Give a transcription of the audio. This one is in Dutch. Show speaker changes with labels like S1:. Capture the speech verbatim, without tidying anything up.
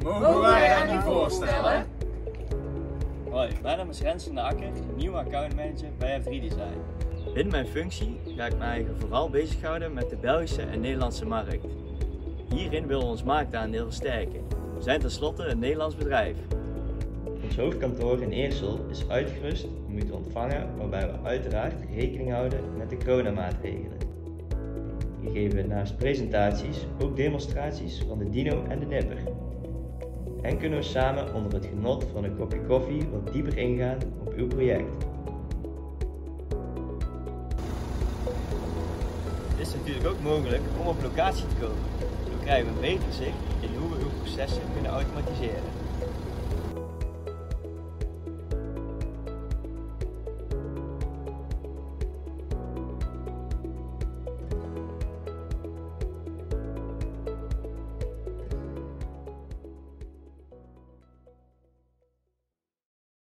S1: Mogen wij aan u voorstellen?
S2: Hoi, mijn naam is Rens van de Akker, nieuwe accountmanager bij F drie Design. In mijn functie ga ik mij vooral bezighouden met de Belgische en Nederlandse markt. Hierin willen we ons marktaandeel versterken. We zijn tenslotte een Nederlands bedrijf.
S3: Ons hoofdkantoor in Eersel is uitgerust om u te ontvangen, waarbij we uiteraard rekening houden met de coronamaatregelen. We geven naast presentaties ook demonstraties van de Dino en de Nipper. En kunnen we samen onder het genot van een kopje koffie wat dieper ingaan op uw project.
S2: Het is natuurlijk ook mogelijk om op locatie te komen. Zo krijgen we een beter zicht in hoe we uw processen kunnen automatiseren.